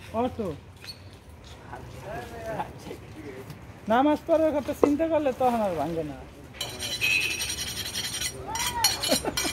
Auto নামাজ পড়ার কথা চিন্তা করলে তখন আর ভাঙবে না।